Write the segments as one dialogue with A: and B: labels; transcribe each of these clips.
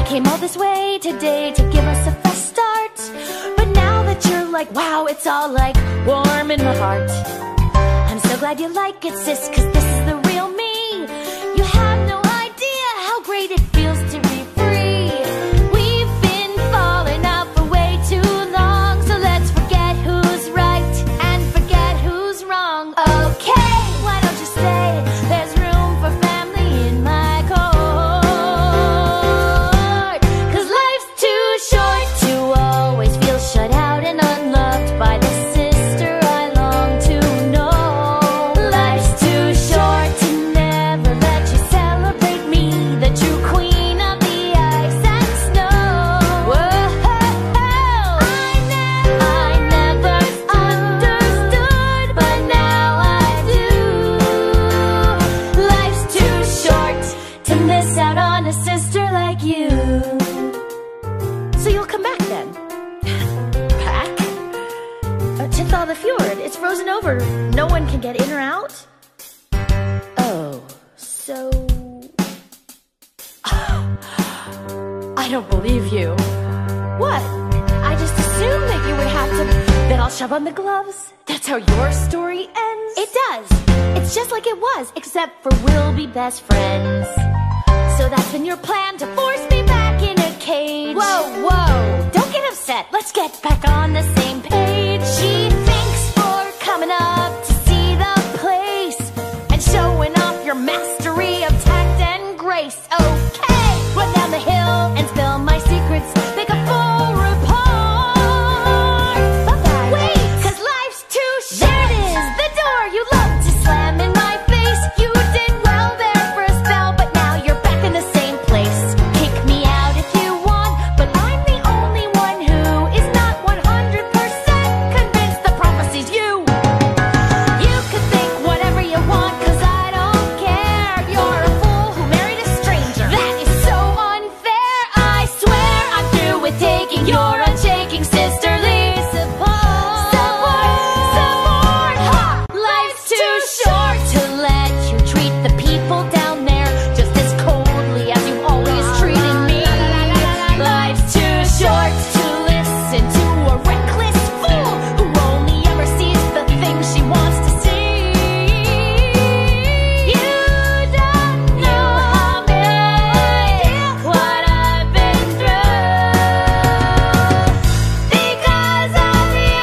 A: came all this way today to give us a fresh start. But now that you're like, wow, it's all like warm in my heart. I'm so glad you like it, sis, 'cause this is the real me. You have no idea how great it feels to be free. We've been falling out for way too long, so let's forget who's right and forget who's wrong. Okay, why don't you stay? There's room for family in my court. 'Cause life's too short to always feel shut out and unloved by the sister I long to know. Life's too short to never let you celebrate me, the true queen of the ice and snow. Whoa, I never understood, but now I do. Life's too short to miss out on a sister like you. So you'll come back then? Back? To thaw the fjord. It's frozen over. No one can get in or out? Oh, so... I don't believe you. What? I just assumed that you would have to... Then I'll shove on the gloves. That's how your story ends? It does. It's just like it was, except for we'll be best friends. So that's been your plan, to force me back in a cage. Whoa, whoa, don't get upset. Let's get back on the same page. Gee, thanks for coming up to see the place and showing off your mastery of tact and grace. Okay, run down the hill and spill my secrets. Make a full report. Bye-bye. Wait, 'cause life's too short. There it is, the door you love to slam in my face. You did well there for a spell, but now you're back in the same place. Kick me out if you want, but I'm the only one who is not 100% convinced the prophecy's you. You could think whatever you want, 'cause I don't care. You're a fool who married a stranger. That is so unfair. I swear I'm through with taking your unshaking sisterly support. Support, ha! Life's too short to let you treat the people down there just as coldly as you always treated me. Life's too short to listen to a reckless fool who only ever sees the things she wants to see. You don't know how big what I've been through because of you.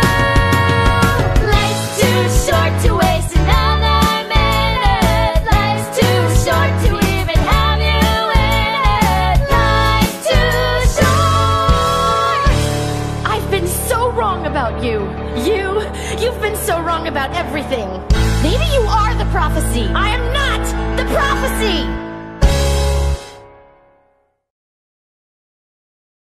A: Life's too short to waste another minute. Life's too short to even have you in it. Life's too short. I've been so wrong about you. You've been so wrong about everything. Maybe you are the prophecy. I am not the prophecy.